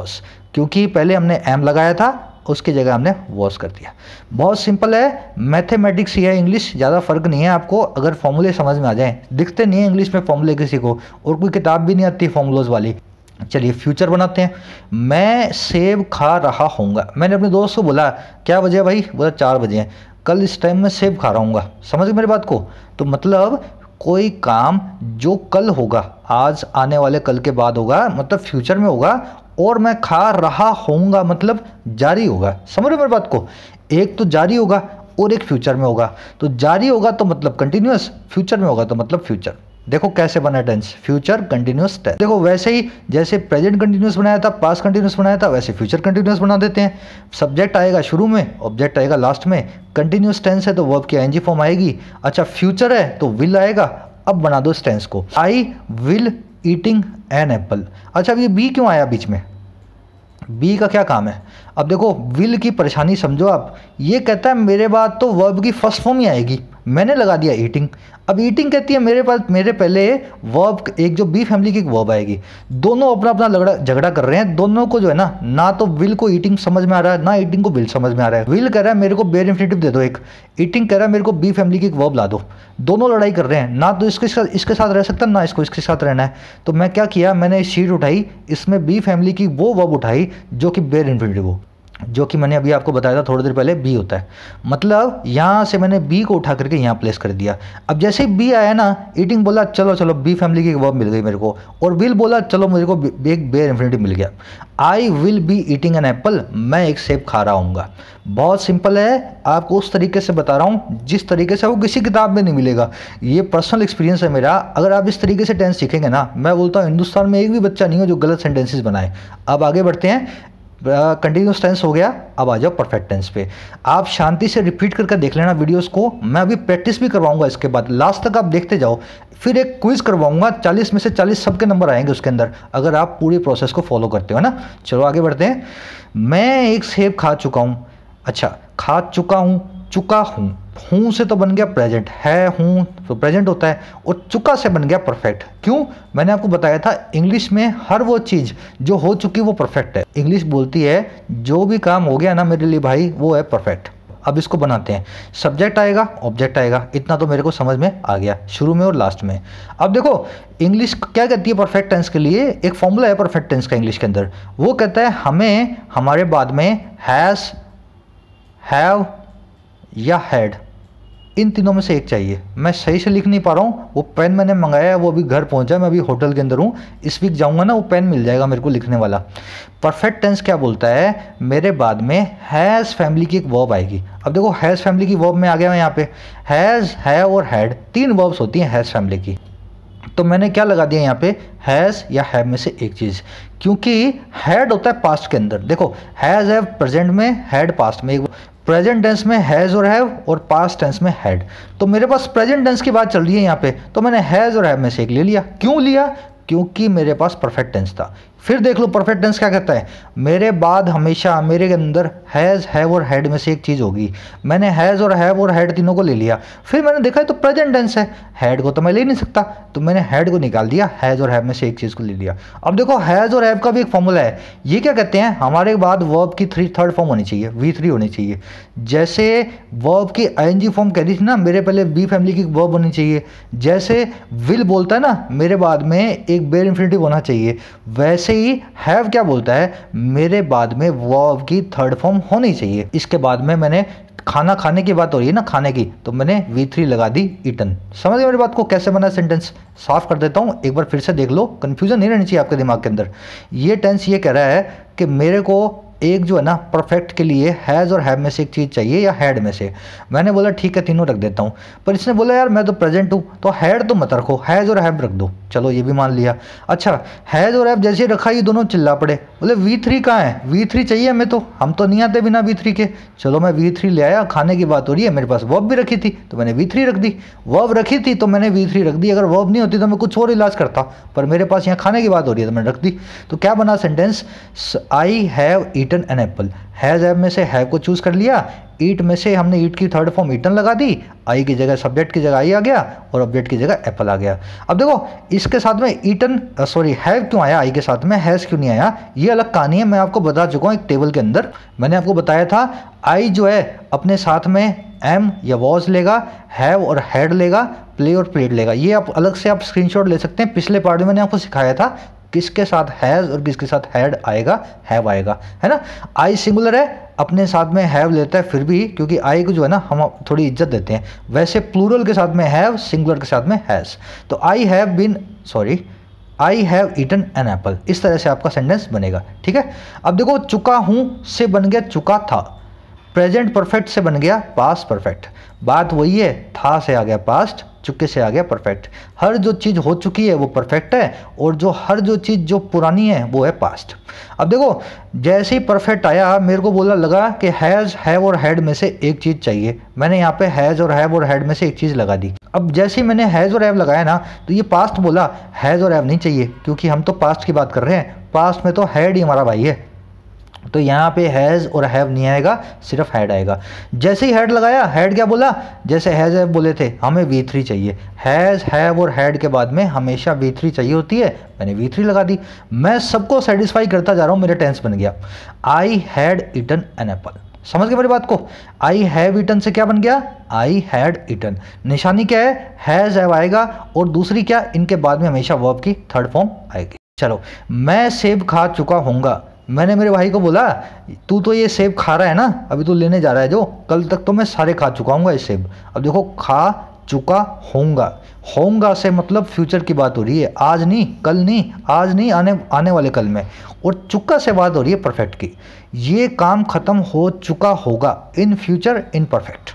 क्योंकि पहले हमने एम लगाया था, उसकी जगह हमने वॉज कर दिया। बहुत सिंपल है, मैथमेटिक्स ही है, इंग्लिश ज़्यादा फर्क नहीं है। आपको अगर फॉर्मूले समझ में आ जाएं, दिखते नहीं है इंग्लिश में फॉर्मूले किसी को, और कोई किताब भी नहीं आती फॉर्मूलोज वाली। चलिए फ्यूचर बनाते हैं। मैं सेब खा रहा हूँगा। मैंने अपने दोस्त को बोला क्या बजे है भाई, बोला 4 बजे हैं। कल इस टाइम में सेब खा रहा हूँगा। समझ गए मेरी बात को? तो मतलब कोई काम जो कल होगा, आज आने वाले कल के बाद होगा, मतलब फ्यूचर में होगा, और मैं खा रहा होऊंगा मतलब जारी होगा। समझ रहे हो मेरी बात को? एक तो जारी होगा और एक फ्यूचर में होगा। तो जारी होगा तो मतलब कंटिन्यूअस, फ्यूचर में होगा तो मतलब फ्यूचर। देखो कैसे बना टेंस, फ्यूचर कंटिन्यूअस टेंस। देखो वैसे ही जैसे प्रेजेंट कंटिन्यूअस बनाया था, पास्ट कंटिन्यूअस बनाया था, वैसे फ्यूचर कंटिन्यूअस बना देते हैं। सब्जेक्ट आएगा शुरू में, ऑब्जेक्ट आएगा लास्ट में। कंटिन्यूअस टेंस है तो वर्ब की आईएनजी फॉर्म आएगी। अच्छा फ्यूचर है तो विल आएगा। अब बना दो इस टेंस को, I will eating an apple. अच्छा अब ये बी क्यों आया बीच में? बी का क्या काम है? अब देखो विल की परेशानी समझो आप। ये कहता है मेरे बाद तो वर्ब की फर्स्ट फॉर्म ही आएगी, मैंने लगा दिया ईटिंग। अब ईटिंग कहती है मेरे पास, मेरे पहले वर्ब एक जो बी फैमिली की एक वर्ब आएगी। दोनों अपना अपना झगड़ा कर रहे हैं। दोनों को जो है ना तो विल को ईटिंग समझ में आ रहा है, ना ईटिंग को विल समझ में आ रहा है। विल कह रहा है मेरे को बेयर इंफिनिटिव दे दो एक, ईटिंग कह रहा है मेरे को बी फैमिली की एक वर्ब ला दो। दोनों लड़ाई कर रहे हैं, ना तो इसके साथ रह सकता, ना इसको इसके साथ रहना है। तो मैं क्या किया, मैंने एक शीट उठाई, इसमें बी फैमिली की वो वर्ब उठाई जो कि बेयर इंफिनिटिव हो, जो कि मैंने अभी आपको बताया था थोड़ी देर पहले बी होता है। मतलब यहाँ से मैंने बी को उठा करके यहाँ प्लेस कर दिया। अब जैसे ही बी आया ना, ईटिंग बोला चलो चलो बी फैमिली की वर्ब मिल गई मेरे को, और विल बोला चलो मेरे को एक बेयर इंफिनिटिव मिल गया। I will be eating an apple, मैं एक सेब खा रहा हूँगा। बहुत सिंपल है, आपको उस तरीके से बता रहा हूँ जिस तरीके से वो किसी किताब में नहीं मिलेगा। ये पर्सनल एक्सपीरियंस है मेरा। अगर आप इस तरीके से टेंस सीखेंगे ना, मैं बोलता हूँ हिंदुस्तान में एक भी बच्चा नहीं हो जो गलत सेंटेंसेस बनाए। अब आगे बढ़ते हैं। कंटिन्यूस टेंस हो गया, अब आ जाओ परफेक्ट टेंस पे। आप शांति से रिपीट करके देख लेना वीडियोस को। मैं अभी प्रैक्टिस भी करवाऊंगा, इसके बाद लास्ट तक आप देखते जाओ। फिर एक क्विज करवाऊंगा, 40 में से 40 सबके नंबर आएंगे उसके अंदर, अगर आप पूरी प्रोसेस को फॉलो करते हो ना। चलो आगे बढ़ते हैं। मैं एक सेब खा चुका हूँ। अच्छा खा चुका हूँ, चुका हूँ, हूँ से तो बन गया प्रेजेंट, है हूँ तो प्रेजेंट होता है, और चुका से बन गया परफेक्ट। क्यों? मैंने आपको बताया था इंग्लिश में हर वो चीज़ जो हो चुकी वो परफेक्ट है। इंग्लिश बोलती है जो भी काम हो गया ना मेरे लिए भाई वो है परफेक्ट। अब इसको बनाते हैं। सब्जेक्ट आएगा, ऑब्जेक्ट आएगा, इतना तो मेरे को समझ में आ गया, शुरू में और लास्ट में। अब देखो इंग्लिश क्या कहती है परफेक्ट टेंस के लिए, एक फॉर्मूला है परफेक्ट टेंस का इंग्लिश के अंदर। वो कहता है हमें हमारे बाद में हैज़, हैव या हैड, इन तीनों में से एक चाहिए। मैं सही से लिख नहीं पा रहा हूँ। वो पेन मैंने मंगाया है, वो अभी घर पहुँचा, मैं अभी होटल के अंदर हूँ। इस वीक जाऊँगा ना, वो पेन मिल जाएगा मेरे को लिखने वाला। परफेक्ट टेंस क्या बोलता है, मेरे बाद में हैज़ फैमिली की एक वर्ब आएगी। अब देखो हैज़ फैमिली की वर्ब में आ गया मैं यहाँ पे। हैज़, हैव और हैड, 3 वर्ब्स होती हैं हैज़ फैमिली की। तो मैंने क्या लगा दिया यहाँ पे, हैज़ या हैव में से एक चीज़, क्योंकि हैड होता है पास्ट के अंदर। देखो हैज़ हैव प्रेजेंट में, हैड पास्ट में। प्रेजेंट टेंस में हैज़ और हैव, और पास्ट टेंस में हैड। तो मेरे पास प्रेजेंट टेंस की बात चल रही है यहाँ पे, तो मैंने हैज़ और हैव में से एक ले लिया। क्यों लिया? क्योंकि मेरे पास परफेक्ट टेंस था। फिर देख लो परफेक्ट टेंस क्या कहता है, मेरे बाद हमेशा मेरे अंदर हैज़, हैव और हैड में से एक चीज़ होगी। मैंने हैज़ और हैव और हैड तीनों को ले लिया। फिर मैंने देखा तो प्रेजेंट टेंस है, हैड को तो मैं ले नहीं सकता, तो मैंने हैड को निकाल दिया, हैज़ और हैव में से एक चीज़ को ले लिया। अब देखो हैज़ और हैव का भी एक फॉर्मूला है। ये क्या कहते हैं, हमारे बाद वर्ब की थर्ड फॉर्म होनी चाहिए, V3 होनी चाहिए। जैसे वर्ब की आईएनजी फॉर्म कह रही थी ना, मेरे पहले बी फैमिली की वर्ब होनी चाहिए। जैसे विल बोलता है ना, मेरे बाद में एक बेयर इंफिनिटिव होना चाहिए। वैसे ही हैव क्या बोलता है, मेरे बाद में वर्ब की थर्ड फॉर्म होनी चाहिए। इसके बाद में मैंने खाना खाने की बात हो रही है ना, खाने की, तो मैंने V3 लगा दी, ईटन। समझ गए मेरी बात को कैसे बना सेंटेंस? साफ कर देता हूँ, एक बार फिर से देख लो, कंफ्यूजन नहीं रहनी चाहिए आपके दिमाग के अंदर। ये टेंस ये कह रहा है कि मेरे को एक जो है ना परफेक्ट के लिए हैज़ और हैव में से एक चीज़ चाहिए, या हैड में से। मैंने बोला ठीक है तीनों रख देता हूँ, पर इसने बोला यार मैं तो प्रेजेंट हूँ, तो हैड तो मत रखो, हैज़ और हैव रख दो। चलो ये भी मान लिया। अच्छा हैज़ और हैव जैसे रखा, ये दोनों चिल्ला पड़े, बोले V3 कहाँ है, V3 चाहिए हमें, तो हम तो नहीं आते बिना V3 के। चलो मैं V3 ले आया, खाने की बात हो रही है, मेरे पास वर्ब भी रखी थी तो मैंने V3 रख दी। वर्ब रखी थी तो मैंने V3 रख दी। अगर वर्ब नहीं होती तो मैं कुछ और इलाज करता, पर मेरे पास यहाँ खाने की बात हो रही है तो मैंने रख दी। तो क्या बना sentence, I have eaten eaten an apple. Has have में से हैव को चूज़ कर लिया, ईट में से हमने ईट की थर्ड फॉर्म ईटन लगा दी, आई की जगह सब्जेक्ट की जगह आई आ गया और ऑब्जेक्ट की जगह एप्पल आ गया। अब देखो इसके साथ में ईटन हैव क्यों आया, आई के साथ में हैज़ क्यों नहीं आया, ये अलग कहानी है, मैं आपको बता चुका हूँ एक टेबल के अंदर। मैंने आपको बताया था आई जो है अपने साथ में एम या वॉज लेगा, हैव और हैड लेगा, प्ले और प्लेड लेगा। ये आप अलग से आप स्क्रीनशॉट ले सकते हैं। पिछले पार्ट में मैंने आपको सिखाया था किसके साथ हैज़ और किसके साथ हैड आएगा, हैव आएगा, है ना। आई सिंगुलर है, अपने साथ में हैव लेता है फिर भी, क्योंकि आई को जो है ना हम थोड़ी इज्जत देते हैं। वैसे प्लूरल के साथ में हैव, सिंगुलर के साथ में हैज़। तो I have eaten an apple, इस तरह से आपका सेंटेंस बनेगा, ठीक है। अब देखो चुका हूँ से बन गया चुका था, प्रेजेंट परफेक्ट से बन गया पास्ट परफेक्ट। बात वही है, था से आ गया पास्ट, चुके से आ गया परफेक्ट। हर जो चीज़ हो चुकी है वो परफेक्ट है और हर जो चीज़ जो पुरानी है वो है पास्ट। अब देखो जैसे ही परफेक्ट आया मेरे को लगा कि हैज़, हैव और हैड में से एक चीज़ चाहिए। मैंने यहाँ पे हैज़ और हैव और हैड में से एक चीज़ लगा दी। अब जैसे ही मैंने हैज़ और हैव लगाया ना तो ये पास्ट बोला, हैज़ और हैव नहीं चाहिए क्योंकि हम तो पास्ट की बात कर रहे हैं, पास्ट में तो हैड ही हमारा भाई है। तो यहाँ पे हैज़ और हैव नहीं आएगा, सिर्फ हैड आएगा। जैसे ही हैड लगाया, हैड क्या बोला, जैसे हैज़ हैव बोले थे हमें V3 चाहिए। हैज़, हैव और हैड के बाद में हमेशा V3 चाहिए होती है, मैंने V3 लगा दी। मैं सबको सेटिस्फाई करता जा रहा हूँ, मेरा टेंस बन गया I had eaten an apple. समझ गए मेरी बात को। आई हैव ईटन से क्या बन गया, आई हैड ईटन। निशानी क्या है, हैज़ हैव आएगा और दूसरी क्या, इनके बाद में हमेशा वर्ब की थर्ड फॉर्म आएगी। चलो, मैं सेब खा चुका हूँगा। मैंने मेरे भाई को बोला तू तो ये सेब खा रहा है ना, अभी तू लेने जा रहा है जो, कल तक तो मैं सारे खा चुका हूँगा ये सेब। अब देखो खा चुका होऊंगा, होऊंगा से मतलब फ्यूचर की बात हो रही है, आज नहीं, कल नहीं, आज नहीं, आने वाले कल में। और चुका से बात हो रही है परफेक्ट की, ये काम खत्म हो चुका होगा, इन फ्यूचर इन परफेक्ट।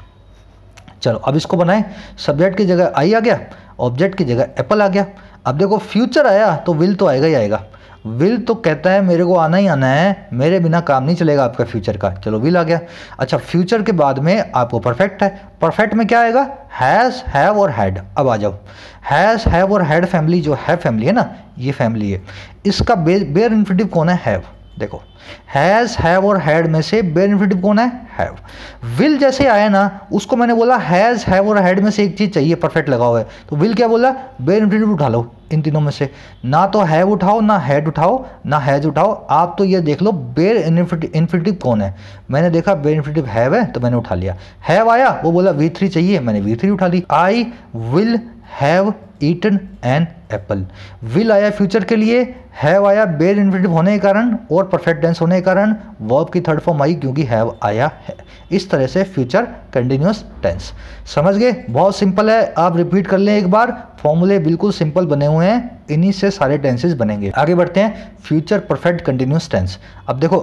चलो अब इसको बनाएं, सब्जेक्ट की जगह आई आ गया, ऑब्जेक्ट की जगह एप्पल आ गया। अब देखो फ्यूचर आया तो विल तो आएगा ही आएगा। विल तो कहता है मेरे को आना ही आना है, मेरे बिना काम नहीं चलेगा आपका फ्यूचर का, चलो विल आ गया। अच्छा फ्यूचर के बाद में आपको परफेक्ट है, परफेक्ट में क्या आएगा, हैज़, हैव और हैड। अब आ जाओ, हैज़, हैव और हैड फैमिली जो है फैमिली है ना, ये फैमिली है, इसका बेयर इन्फिनिटिव कौन है, हैव। देखो हैज़, हैव और हैड में से बेयर इन्फिनिटिव कौन है, हैव। विल जैसे आया ना उसको मैंने बोला हैज़, हैव और हैड में से एक चीज़ चाहिए, परफेक्ट लगा हुआ है, तो विल क्या बोला, बेयर इन्फिनिटिव उठा लो इन तीनों में से, ना तो हैव उठाओ, ना हैड उठाओ, ना हैज उठाओ। आप तो ये देख लो बेयर इन्फिनिटिव कौन है। मैंने देखा बेयर इन्फिनिटिव हैव है तो मैंने उठा लिया। हैव आया, वो बोला V3 चाहिए, मैंने V3 उठा ली। I will have eaten an apple. Will आया फ्यूचर के लिए, हैव आया बेयर इन्फिनिटिव होने के कारण और परफेक्ट टेंस होने के कारण, वर्ब की थर्ड फॉर्म आई क्योंकि हैव आया है। इस तरह से फ्यूचर कंटिन्यूअस टेंस। समझ गए, बहुत सिंपल है, आप रिपीट कर लें एक बार, फॉर्मूले बिल्कुल सिंपल बने हुए हैं, इन्हीं से सारे टेंसेस बनेंगे। आगे बढ़ते हैं, फ्यूचर परफेक्ट कंटिन्यूअस टेंस। अब देखो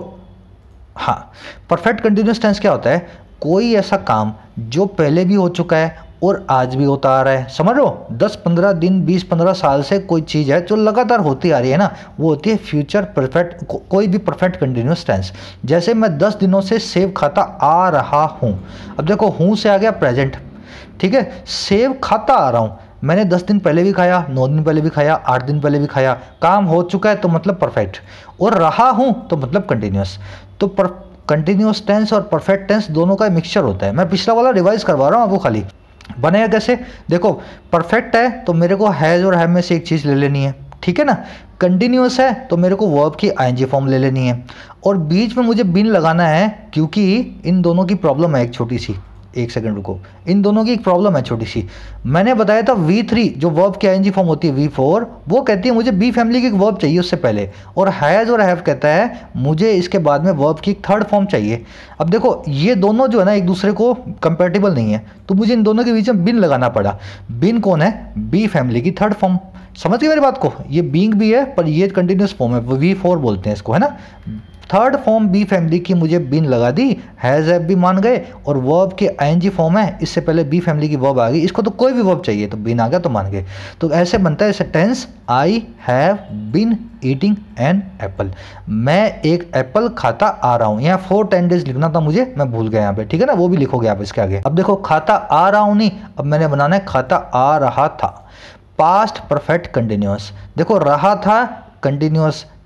हाँ, परफेक्ट कंटिन्यूअस टेंस क्या होता है, कोई ऐसा काम जो पहले भी हो चुका है और आज भी होता आ रहा है। समझ लो 10-15 दिन 20-15 साल से कोई चीज़ है जो लगातार होती आ रही है ना, वो होती है फ्यूचर परफेक्ट, कोई भी परफेक्ट कंटिन्यूअस टेंस। जैसे मैं 10 दिनों से सेब खाता आ रहा हूँ, अब देखो हूँ से आ गया प्रेजेंट, ठीक है, सेब खाता आ रहा हूँ, मैंने 10 दिन पहले भी खाया, 9 दिन पहले भी खाया, 8 दिन पहले भी खाया, काम हो चुका है तो मतलब परफेक्ट, और रहा हूँ तो मतलब कंटिन्यूअस। तो कंटिन्यूअस टेंस और परफेक्ट टेंस दोनों का मिक्सचर होता है। मैं पिछला वाला रिवाइज करवा रहा हूँ आपको खाली। बनेगा कैसे, देखो परफेक्ट है तो मेरे को हैज़ और हैव में से एक चीज़ ले लेनी है, ठीक है ना। कंटिन्यूअस है तो मेरे को वर्ब की आईएनजी फॉर्म ले लेनी है, और बीच में मुझे बिन लगाना है क्योंकि इन दोनों की प्रॉब्लम है एक छोटी सी, एक सेकंड रुको, इन दोनों की एक प्रॉब्लम है छोटी सी। मैंने बताया था V3 जो वर्ब की आईएनजी फॉर्म होती है V4, वो कहती है मुझे बी फैमिली की एक वर्ब चाहिए उससे पहले, और हैज़ और हैव कहता है मुझे इसके बाद में वर्ब की एक थर्ड फॉर्म चाहिए। अब देखो ये दोनों जो है ना एक दूसरे को कंपेटिबल नहीं है, तो मुझे इन दोनों के बीच में बिन लगाना पड़ा। बिन कौन है, बी फैमिली की थर्ड फॉर्म। समझ गए मेरी बात को, ये बीइंग भी है पर ये कंटिन्यूस फॉर्म है, V4 बोलते हैं इसको, है ना। थर्ड फॉर्म बी फैमिली की मुझे बिन लगा दी, हैज़ हैव भी मान गए, और वर्ब के आईएनजी फॉर्म है, इससे पहले बी फैमिली की वर्ब आ गई, इसको तो कोई भी वर्ब चाहिए तो बिन आ गया तो मान गए। तो ऐसे बनता है ऐसे tense, I have been eating an apple. मैं एक एप्पल खाता आ रहा हूँ। यहाँ 4-10 डेज लिखना था मुझे, मैं भूल गया यहाँ पे, ठीक है ना, वो भी लिखोगे आप इसके आगे। अब देखो खाता आ रहा हूँ नहीं, अब मैंने बनाना है खाता आ रहा था। पास्ट परफेक्ट कंटिन्यूअस, देखो रहा था कंटिन्यूअस,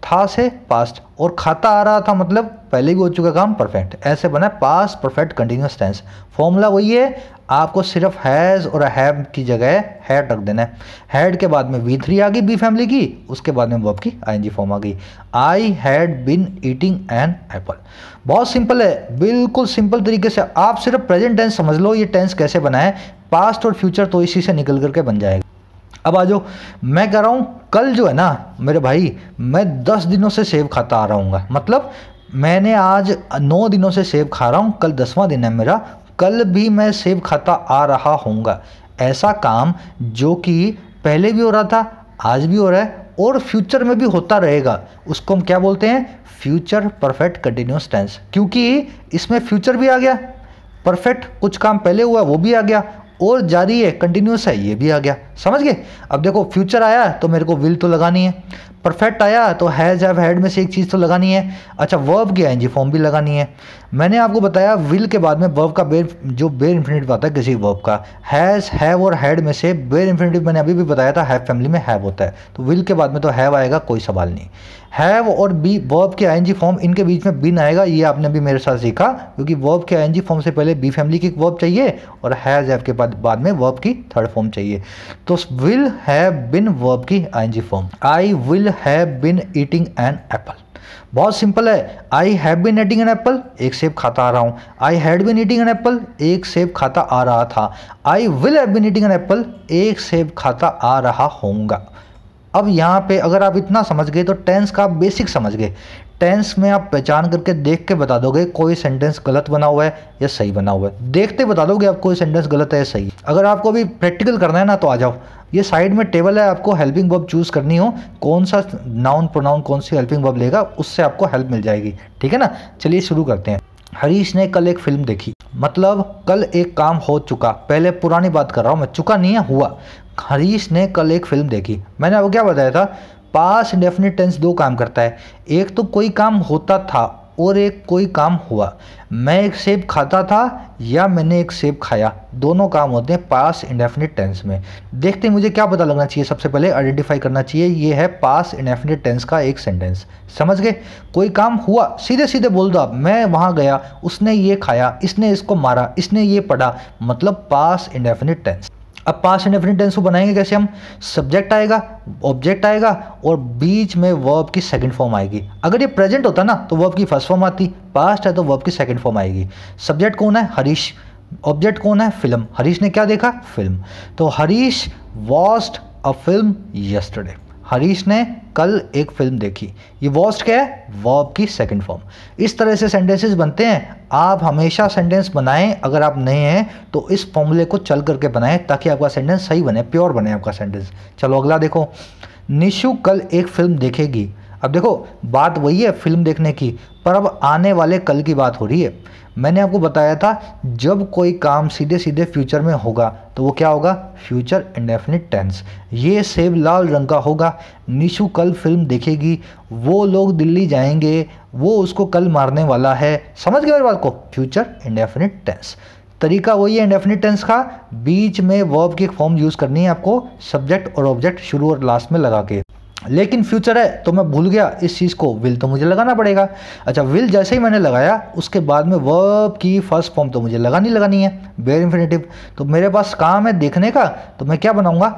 था से पास्ट, और खाता आ रहा था मतलब पहले भी हो चुका काम परफेक्ट, ऐसे बना past perfect continuous tense. Formula वही है, आपको सिर्फ हैज़ और हैव की जगह हैड रख देना है। हैड के बाद में V3 आ गई बी फैमिली की, उसके बाद में वर्ब की आईएनजी फॉर्म आ गई। I had been eating an apple. बहुत सिंपल है, बिल्कुल सिंपल तरीके से आप सिर्फ प्रेजेंट टेंस समझ लो, ये टेंस कैसे बना है, पास्ट और फ्यूचर तो इसी से निकल करके बन जाएगा। अब आ जाओ, मैं कह रहा हूँ कल जो है ना मेरे भाई, मैं 10 दिनों से सेब खाता आ रहा हूँ, मतलब मैंने आज 9 दिनों से सेब खा रहा हूँ, कल 10वां दिन है मेरा, कल भी मैं सेब खाता आ रहा हूँगा। ऐसा काम जो कि पहले भी हो रहा था, आज भी हो रहा है और फ्यूचर में भी होता रहेगा, उसको हम क्या बोलते हैं, फ्यूचर परफेक्ट कंटिन्यूअस टेंस। क्योंकि इसमें फ्यूचर भी आ गया, परफेक्ट कुछ काम पहले हुआ वो भी आ गया, और जारी है कंटिन्यूअस है ये भी आ गया। समझ गए? अब देखो फ्यूचर आया तो मेरे को विल तो लगानी है, परफेक्ट आया तो हैज़ हैव हैड में से एक चीज़ तो लगानी है। अच्छा, वर्ब की आईएनजी फॉर्म भी लगानी है। मैंने आपको बताया विल के बाद में वर्ब का जो बेयर इंफिनिटिव आता है किसी वर्ब का, हैज़ हैव और हैड में से बेयर इंफिनिटिव मैंने अभी भी बताया था हैव फैमिली में हैव होता है, तो विल के बाद में तो हैव आएगा, कोई सवाल नहीं। हैव और बी वर्ब के आईएनजी फॉर्म, इनके बीच में बिन आएगा, ये आपने भी मेरे साथ सीखा, क्योंकि वर्ब के आईएनजी फॉर्म से पहले बी फैमिली की वर्ब चाहिए और हैज़ हैव के बाद में वर्ब की थर्ड फॉर्म चाहिए। तो विल हैव बिन वर्ब की ING form, I will have been eating an apple. बहुत सिंपल है, I have been eating an apple, एक सेब खाता आ रहा हूँ। I had been eating an apple, एक सेब खाता आ रहा था। I will have been eating an apple, एक सेब खाता आ रहा होऊंगा। अब यहाँ पे अगर आप इतना समझ गए तो टेंस का बेसिक समझ गए। टेंस में आप पहचान करके देख के बता दोगे कोई सेंटेंस गलत बना हुआ है या सही बना हुआ है, देखते बता दोगे आप कोई सेंटेंस गलत है या सही। अगर आपको अभी प्रैक्टिकल करना है ना तो आ जाओ, ये साइड में टेबल है, आपको हेल्पिंग वर्ब चूज करनी हो, कौन सा नाउन प्रोनाउन कौन सी हेल्पिंग वर्ब लेगा, उससे आपको हेल्प मिल जाएगी। ठीक है ना, चलिए शुरू करते हैं। हरीश ने कल एक फिल्म देखी, मतलब कल एक काम हो चुका, पहले पुरानी बात कर रहा हूँ मैं, चुका नहीं है, हुआ। हरीश ने कल एक फिल्म देखी, मैंने आपको क्या बताया था, पास्ट इंडेफिनिट टेंस दो काम करता है, एक तो कोई काम होता था और एक कोई काम हुआ। मैं एक सेब खाता था या मैंने एक सेब खाया, दोनों काम होते हैं पास्ट इंडेफिनिट टेंस में। देखते मुझे क्या पता लगना चाहिए, सबसे पहले आइडेंटिफाई करना चाहिए ये है पास्ट इंडेफिनिट टेंस का एक सेंटेंस। समझ गए? कोई काम हुआ, सीधे सीधे बोल दो आप, मैं वहाँ गया, उसने ये खाया, इसने इसको मारा, इसने ये पढ़ा, मतलब पास्ट इंडेफिनिट टेंस। अब पास्ट इंडेफिनिट टेंस को बनाएंगे कैसे हम, सब्जेक्ट आएगा, ऑब्जेक्ट आएगा और बीच में वर्ब की सेकंड फॉर्म आएगी। अगर ये प्रेजेंट होता ना तो वर्ब की फर्स्ट फॉर्म आती, पास्ट है तो वर्ब की सेकंड फॉर्म आएगी। सब्जेक्ट कौन है, हरीश, ऑब्जेक्ट कौन है, फिल्म, हरीश ने क्या देखा, फिल्म, तो Harish watched a film yesterday, Harish ने कल एक फिल्म देखी। ये वॉच्ड क्या है, वर्ब की सेकंड फॉर्म। इस तरह से सेंटेंसेस बनते हैं। आप हमेशा सेंटेंस बनाएं, अगर आप नए हैं तो इस फॉर्मूले को चल करके बनाएं ताकि आपका सेंटेंस सही बने, प्योर बने आपका सेंटेंस। चलो अगला देखो, निशु कल एक फिल्म देखेगी। अब देखो बात वही है फिल्म देखने की, पर अब आने वाले कल की बात हो रही है। मैंने आपको बताया था जब कोई काम सीधे सीधे फ्यूचर में होगा तो वो क्या होगा, फ्यूचर इंडेफिनिट टेंस। ये सेब लाल रंग का होगा, निशु कल फिल्म देखेगी, वो लोग दिल्ली जाएंगे, वो उसको कल मारने वाला है। समझ गए मेरी बात को, फ्यूचर इंडेफिनिट टेंस। तरीका वही है इंडेफिनिट टेंस का, बीच में वर्ब की एक फॉर्म यूज़ करनी है आपको, सब्जेक्ट और ऑब्जेक्ट शुरू और लास्ट में लगा के। लेकिन फ्यूचर है तो मैं भूल गया इस चीज़ को, विल तो मुझे लगाना पड़ेगा। अच्छा, विल जैसे ही मैंने लगाया उसके बाद में वर्ब की फर्स्ट फॉर्म तो मुझे लगानी है, बेयर इंफिनिटिव। तो मेरे पास काम है देखने का, तो मैं क्या बनाऊंगा,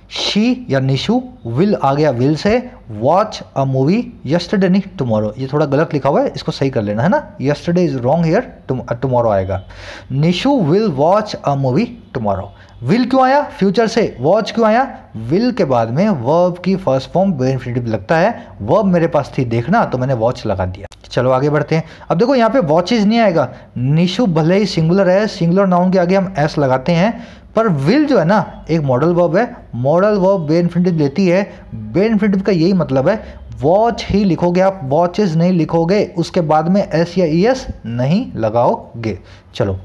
शी या निशु, विल आ गया विल से, वॉच अ मूवी यस्टरडे नहीं टुमारो, ये थोड़ा गलत लिखा हुआ है, इसको सही कर लेना है ना, yesterday is wrong here, tomorrow आएगा। Nishu will watch a movie tomorrow. Will क्यों आया फ्यूचर से, वॉच क्यों आया, विल के बाद में वर्ब की फर्स्ट फॉर्म बेयर इंफिनिटिव लगता है, वर्ब मेरे पास थी देखना तो मैंने वॉच लगा दिया। चलो आगे बढ़ते हैं। अब देखो यहाँ पे वॉचेज नहीं आएगा, निशु भले ही सिंगुलर है, सिंगुलर नाउन के आगे हम एस लगाते हैं, पर विल जो है ना एक मॉडल वर्ब है, मॉडल वर्ब बेयर इंफिनिटिव लेती है। बेयर इंफिनिटिव का यही मतलब है, वॉच ही लिखोगे आप, वॉचेज नहीं लिखोगे, उसके बाद में एस या ई एस नहीं लगाओगे। चलो,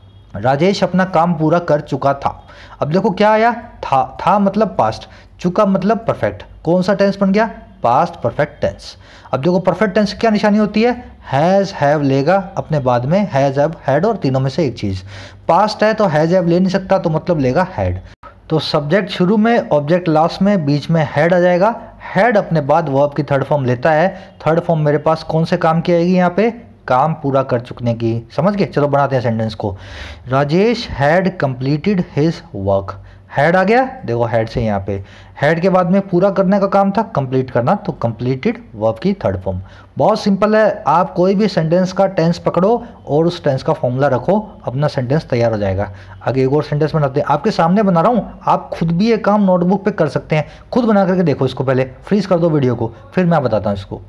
राजेश अपना काम पूरा कर चुका था। अब देखो क्या आया, था मतलब पास्ट, चुका मतलब परफेक्ट, कौन सा टेंस बन गया, पास्ट परफेक्ट टेंस। अब देखो परफेक्ट टेंस क्या निशानी होती है, हैज़ हैव लेगा अपने बाद में, हैज़ हैव हैड और तीनों में से एक चीज़। पास्ट है तो हैज़ हैव ले नहीं सकता तो मतलब लेगा हैड। तो सब्जेक्ट शुरू में, ऑब्जेक्ट लास्ट में, बीच में हैड आ जाएगा, हैड अपने बाद वर्ब की थर्ड फॉर्म लेता है। थर्ड फॉर्म मेरे पास कौन से काम की आएगी यहाँ पे, काम पूरा कर चुकने की। समझ गए? चलो बनाते हैं सेंटेंस को। Rajesh had completed his work. Had आ गया, देखो हैड से यहाँ पे हैड के बाद में पूरा करने का काम था, कंप्लीट करना, तो कंप्लीटेड वर्ब की थर्ड फॉर्म। बहुत सिंपल है, आप कोई भी सेंटेंस का टेंस पकड़ो और उस टेंस का फॉर्मूला रखो, अपना सेंटेंस तैयार हो जाएगा। आगे एक और सेंटेंस बनाते हैं, आपके सामने बना रहा हूँ, आप खुद भी ये काम नोटबुक पे कर सकते हैं। खुद बना करके देखो इसको, पहले फ्रीज कर दो वीडियो को, फिर मैं बताता हूँ इसको।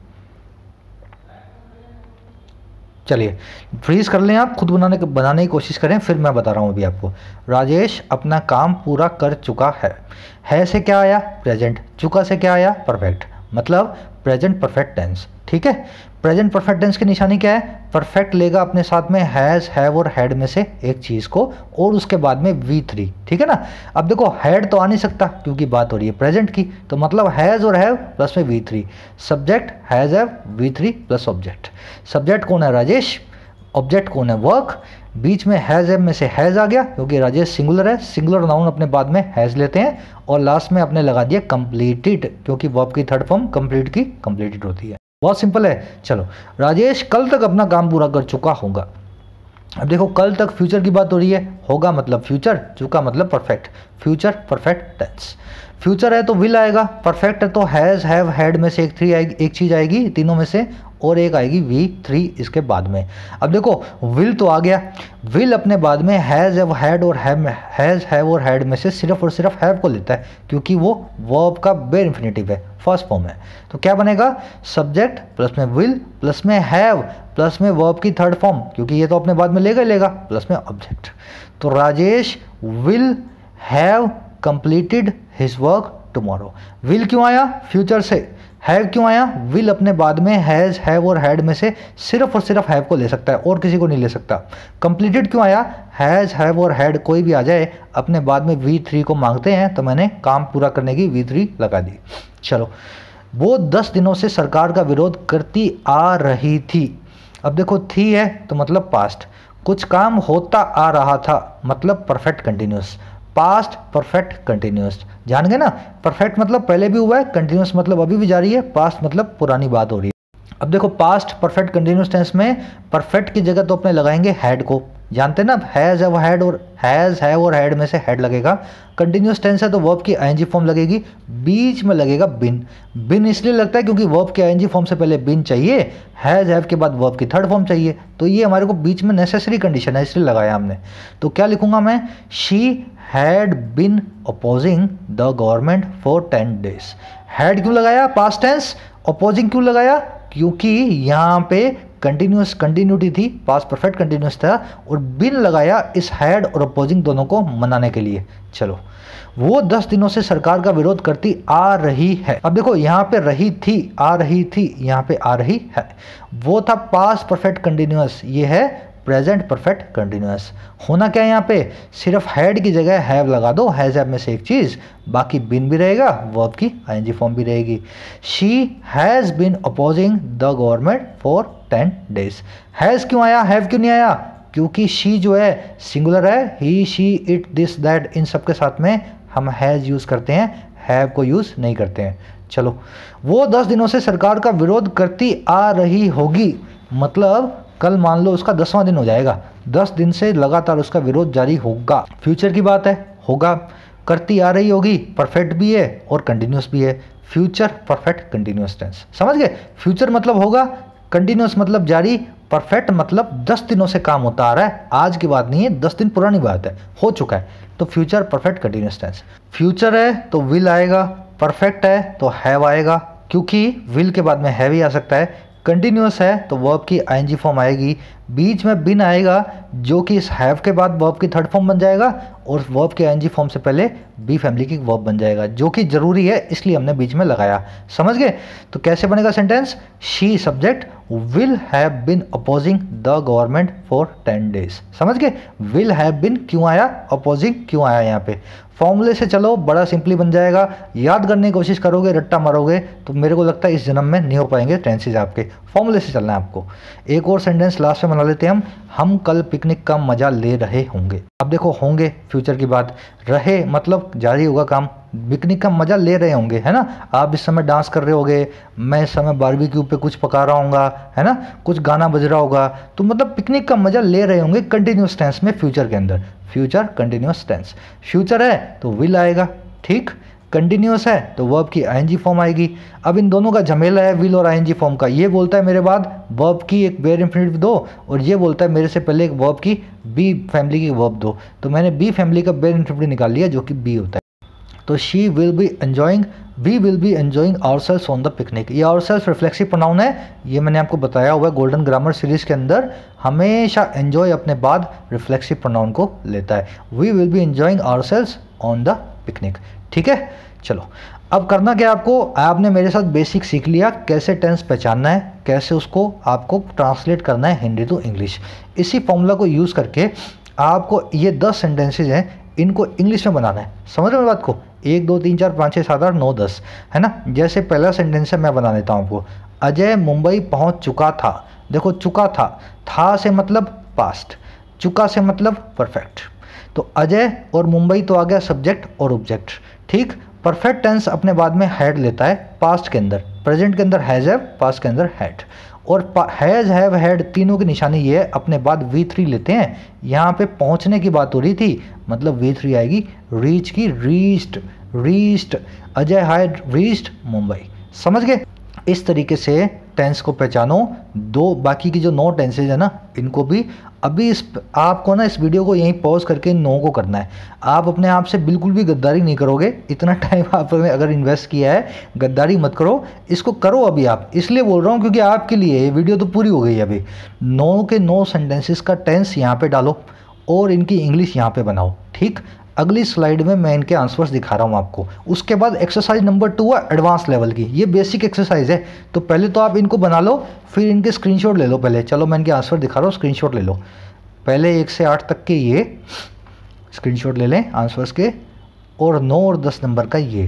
चलिए फ्रीज कर लें, आप खुद बनाने की कोशिश करें, फिर मैं बता रहा हूँ अभी आपको। राजेश अपना काम पूरा कर चुका है से क्या आया, प्रेजेंट, चुका से क्या आया, परफेक्ट, मतलब प्रेजेंट परफेक्ट टेंस। ठीक है, प्रेजेंट परफेक्ट टेंस की निशानी क्या है, परफेक्ट लेगा अपने साथ में हैज़, हैव और हैड में से एक चीज़ को, और उसके बाद में V3। ठीक है ना। अब देखो हैड तो आ नहीं सकता क्योंकि बात हो रही है प्रेजेंट की, तो मतलब हैज़ और हैव प्लस में V3, subject has have V3 plus object. Subject कौन है, राजेश, ऑब्जेक्ट कौन है, वर्क, बीच में हैज़ हैव में से हैज़ आ गया क्योंकि राजेश सिंगुलर है, सिंगुलर नाउन अपने बाद में हैज़ लेते हैं, और लास्ट में अपने लगा दिया कंप्लीटेड क्योंकि वर्ब की थर्ड फॉर्म कंप्लीट की कंप्लीटेड होती है। बहुत सिंपल है। चलो, राजेश कल तक अपना काम पूरा कर चुका होगा। अब देखो कल तक फ्यूचर की बात हो रही है, होगा मतलब फ्यूचर, चुका मतलब perfect, future perfect tense. Future है तो विल आएगा, परफेक्ट है तो हैज़, हैव, हैड में से एक चीज़ आएगी तीनों में से, और एक आएगी V3 इसके बाद में। अब देखो विल तो आ गया, विल अपने बाद में हैज़, हैव, हैड और हैज़, हैव और हैड में से सिर्फ और सिर्फ हैव को लेता है क्योंकि वो वर्ब का बेयर इंफिनिटिव है, फर्स्ट फॉर्म है। तो क्या बनेगा, सब्जेक्ट प्लस में विल प्लस में हैव प्लस में वर्ब की थर्ड फॉर्म, क्योंकि ये तो अपने बाद में लेगा प्लस में ऑब्जेक्ट। तो Rajesh will have completed his work tomorrow. Will क्यों आया, फ्यूचर से, हैव क्यों आया, विल अपने बाद में हैज़, हैव और हैड में से सिर्फ और सिर्फ हैव को ले सकता है और किसी को नहीं ले सकता। कंप्लीटेड क्यों आया, हैज़, हैव और हैड कोई भी आ जाए अपने बाद में V3 को मांगते हैं, तो मैंने काम पूरा करने की V3 लगा दी। चलो, वो 10 दिनों से सरकार का विरोध करती आ रही थी। अब देखो थी है तो मतलब पास्ट, कुछ काम होता आ रहा था मतलब perfect continuous, past perfect continuous, जान गए ना। परफेक्ट मतलब पहले भी हुआ है, कंटिन्यूस मतलब अभी भी जारी है, पास्ट मतलब पुरानी बात हो रही है। अब देखो पास्ट परफेक्ट कंटिन्यूस टेंस में परफेक्ट की जगह तो अपने लगाएंगे हैड को, जानते हैं ना, हैज़, हैव, हैड और हैज़, हैव और हैड में से हैड लगेगा। कंटिन्यूस टेंस है तो वर्ब की आईएनजी फॉर्म लगेगी, बीच में लगेगा बिन। बिन इसलिए लगता है क्योंकि वर्ब की आईएनजी फॉर्म से पहले बिन चाहिए, हैज़, हैव के बाद वर्ब की थर्ड फॉर्म चाहिए, तो ये हमारे को बीच में नेसेसरी कंडीशन है इसलिए लगाया हमने। तो क्या लिखूंगा मैं, she had been opposing the government for 10 days। Had क्यों लगाया, पास्ट टेंस, अपोजिंग क्यों लगाया, क्योंकि यहाँ पे कंटिन्यूटी थी, पास्ट परफेक्ट कंटिन्यूस था, और बिन लगाया इस हैड और अपोजिंग दोनों को मनाने के लिए। चलो, वो 10 दिनों से सरकार का विरोध करती आ रही है। अब देखो यहाँ पे रही थी, आ रही थी, यहाँ पे आ रही है। वो था पास्ट परफेक्ट कंटिन्यूस, ये है प्रेजेंट परफेक्ट कंटिन्यूस। होना क्या है यहाँ पे, सिर्फ हैड की जगह हैव लगा दो, हैज हैव में से एक चीज, बाकी बिन भी रहेगा, वर्ब की आईएनजी फॉर्म भी रहेगी। She has been opposing the government for 10 days। Has क्यों आया, हैव क्यों नहीं आया, क्योंकि शी जो है सिंगुलर है, he, she, it, this, that, इन सब के साथ में हम हैज यूज करते हैं, हैव को यूज नहीं करते हैं। चलो, वो 10 दिनों से सरकार का विरोध करती आ रही होगी, मतलब कल मान लो उसका 10वां दिन हो जाएगा, 10 दिन से लगातार उसका विरोध जारी होगा। फ्यूचर की बात है, होगा, करती आ रही होगी, परफेक्ट भी है और कंटिन्यूस भी है, फ्यूचर परफेक्ट कंटिन्यूस टेंस। समझ गए, फ्यूचर मतलब होगा, कंटिन्यूस मतलब जारी, परफेक्ट मतलब 10 दिनों से काम होता आ रहा है, आज की बात नहीं है, 10 दिन पुरानी बात है, हो चुका है, तो future perfect continuous tense. Future है तो विल आएगा, परफेक्ट है तो हैव आएगा, क्योंकि विल के बाद में हैव ही आ सकता है। कंटिन्यूस है तो वर्ब की आईएनजी फॉर्म आएगी, बीच में बिन आएगा जो कि इस हैव के बाद वर्ब की थर्ड फॉर्म बन जाएगा, और वर्ब के आईएनजी फॉर्म से पहले बी फैमिली की वर्ब बन जाएगा, जो कि जरूरी है इसलिए हमने बीच में लगाया। समझ गए, तो कैसे बनेगा sentence, she subject will have been opposing the government for 10 days। समझ गए, विल हैव बिन क्यों आया, अपोजिंग क्यों आया, यहाँ पे फॉर्मूले से चलो, बड़ा सिंपली बन जाएगा। याद करने की कोशिश करोगे, रट्टा मारोगे तो मेरे को लगता है इस जन्म में नहीं हो पाएंगे टेंसेज आपके। फॉर्मूले से चलना है आपको। एक और सेंटेंस लास्ट में बना लेते हैं हम कल पिकनिक का मज़ा ले रहे होंगे। अब देखो होंगे फ्यूचर की बात, रहे मतलब जारी होगा काम, पिकनिक का मज़ा ले रहे होंगे, है ना। आप इस समय डांस कर रहे होगे, मैं इस समय बारबेक्यू पे कुछ पका रहा हूँगा, है ना, कुछ गाना बज रहा होगा, तो मतलब पिकनिक का मज़ा ले रहे होंगे कंटिन्यूस टेंस में, फ्यूचर के अंदर। फ्यूचर कंटिन्यूस टेंस, फ्यूचर है तो विल आएगा, ठीक, कंटिन्यूस है तो वर्ब की आईएनजी फॉर्म आएगी। अब इन दोनों का झमेला है विल और आईएनजी फॉर्म का। ये बोलता है मेरे बाद वर्ब की एक बेयर इंफिनिटिव दो, और ये बोलता है मेरे से पहले एक वर्ब की बी फैमिली की वर्ब दो, तो मैंने बी फैमिली का बेयर इंफिनिटिव निकाल लिया जो कि बी होता है। तो she will be enjoying, we will be enjoying ourselves on the picnic. ये आवरसेल्व्स रिफ्लेक्सिव प्रोनाउन है, ये मैंने आपको बताया हुआ है गोल्डन ग्रामर सीरीज के अंदर, हमेशा एंजॉय अपने बाद रिफ्लेक्सिव प्रोनाउन को लेता है। We will be enjoying ourselves on the picnic, ठीक है। चलो अब करना क्या आपको, आपने मेरे साथ बेसिक सीख लिया कैसे टेंस पहचानना है, कैसे उसको आपको ट्रांसलेट करना है हिंदी टू इंग्लिश। इसी फॉर्मूला को यूज़ करके आपको ये 10 सेंटेंसेज हैं, इनको इंग्लिश में बनाना है। समझ रहे हो बात को, 1 2 3 4 5 6 7 8 9 10, है ना। जैसे पहला सेंटेंस है मैं बना देता हूँ आपको, अजय मुंबई पहुँच चुका था। देखो चुका था से मतलब पास्ट, चुका से मतलब परफेक्ट, तो अजय और मुंबई तो आ गया सब्जेक्ट और ऑब्जेक्ट, ठीक। परफेक्ट टेंस अपने बाद में हैड लेता है पास्ट के अंदर, प्रेजेंट के अंदर हैज़ हैव, पास्ट के अंदर हैड, और हैज़ हैव हैड तीनों की निशानी ये है, अपने बाद V3 लेते हैं। यहाँ पे पहुँचने की बात हो रही थी, मतलब V3 आएगी रीच की, reached, Ajay had reached Mumbai. समझ गए। इस तरीके से टेंस को पहचानो। दो बाकी की जो 9 टेंसेज है ना, इनको भी अभी आपको ना इस वीडियो को यहीं पॉज करके इन 9 को करना है। आप अपने आप से बिल्कुल भी गद्दारी नहीं करोगे, इतना टाइम आपने अगर इन्वेस्ट किया है, गद्दारी मत करो, इसको करो अभी आप। इसलिए बोल रहा हूँ क्योंकि आपके लिए ये वीडियो तो पूरी हो गई है। अभी 9 के 9 सेंटेंसेस का टेंस यहाँ पे डालो और इनकी इंग्लिश यहाँ पे बनाओ, ठीक। अगली स्लाइड में मैं इनके आंसर्स दिखा रहा हूँ आपको। उसके बाद एक्सरसाइज नंबर 2 है एडवांस लेवल की, ये बेसिक एक्सरसाइज है, तो पहले तो आप इनको बना लो, फिर इनके स्क्रीनशॉट ले लो पहले। चलो मैं इनके आंसर दिखा रहा हूँ, स्क्रीनशॉट ले लो पहले। 1 से 8 तक के ये स्क्रीनशॉट ले लें आंसर्स के, और 9 और 10 नंबर का ये,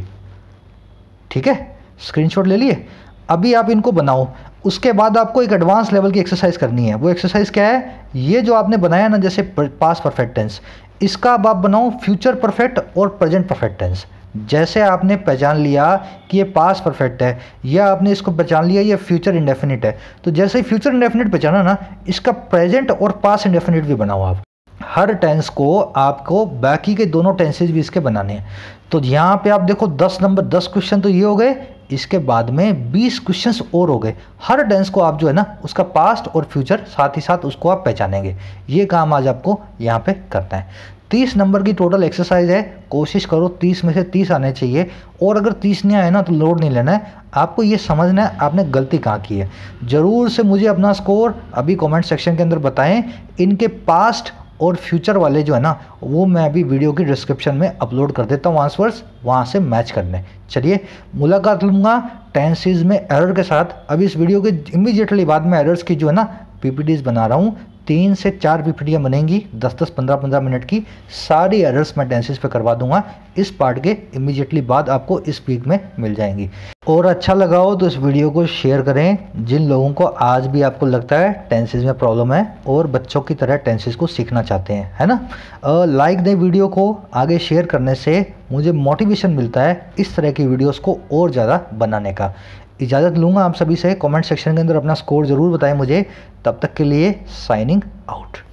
ठीक है। स्क्रीनशॉट ले लिए, अभी आप इनको बनाओ। उसके बाद आपको एक एडवांस लेवल की एक्सरसाइज करनी है। वो एक्सरसाइज क्या है, ये जो आपने बनाया ना जैसे पास्ट परफेक्ट टेंस, इसका अब आप बनाओ फ्यूचर परफेक्ट और प्रेजेंट परफेक्ट टेंस। जैसे आपने पहचान लिया कि ये पास्ट परफेक्ट है, या आपने इसको पहचान लिया ये फ्यूचर इंडेफिनिट है, तो जैसे ही फ्यूचर इंडेफिनिट पहचाना ना, इसका प्रेजेंट और पास्ट इंडेफिनिट भी बनाओ आप। हर टेंस को आपको बाकी के दोनों टेंसेज भी इसके बनाने हैं। तो यहाँ पे आप देखो 10 क्वेश्चन तो ये हो गए, इसके बाद में 20 क्वेश्चंस और हो गए। हर टेंस को आप जो है ना उसका पास्ट और फ्यूचर साथ ही साथ उसको आप पहचानेंगे। ये काम आज आपको यहाँ पे करना है। 30 नंबर की टोटल एक्सरसाइज है, कोशिश करो 30 में से 30 आने चाहिए, और अगर 30 नहीं आए ना तो लोड नहीं लेना है, आपको ये समझना है आपने गलती कहाँ की है। ज़रूर से मुझे अपना स्कोर अभी कमेंट सेक्शन के अंदर बताएं। इनके पास्ट और फ्यूचर वाले जो है ना, वो मैं अभी वीडियो की डिस्क्रिप्शन में अपलोड कर देता हूँ आंसर्स, वहाँ से मैच करने। चलिए मुलाकात लूँगा टेंसेज में एरर के साथ। अभी इस वीडियो के इमीडिएटली बाद में एरर्स की जो है ना पीपीटीज बना रहा हूँ, 3 से 4 पीपीटीयाँ बनेंगी 10-10, 15-15 मिनट की। सारी एरर्स मैं टेंसेज पे करवा दूंगा। इस पार्ट के इमीडिएटली बाद आपको इस वीक में मिल जाएंगी। और अच्छा लगा हो तो इस वीडियो को शेयर करें जिन लोगों को आज भी आपको लगता है टेंसेज में प्रॉब्लम है और बच्चों की तरह टेंसेज को सीखना चाहते हैं, है ना। लाइक दें वीडियो को, आगे शेयर करने से मुझे मोटिवेशन मिलता है इस तरह की वीडियोज़ को और ज़्यादा बनाने का। इजाज़त लूँगा आप सभी से, कमेंट सेक्शन के अंदर अपना स्कोर ज़रूर बताएं मुझे। तब तक के लिए साइनिंग आउट।